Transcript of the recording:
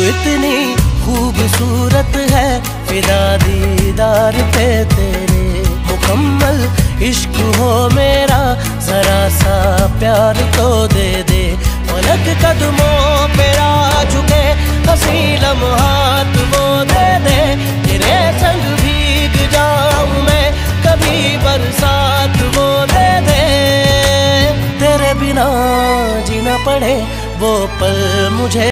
इतनी खूबसूरत है, फिदा दीदार पे तेरे। मुकम्मल इश्क हो मेरा, जरा सा प्यार तो दे दे। पलक कदमों पे आ झुके, हंसी लम्हात वो दे दे। तेरे संग भीग जाऊं मैं, कभी बरसात वो दे दे। तेरे बिना जीना पड़े वो पल मुझे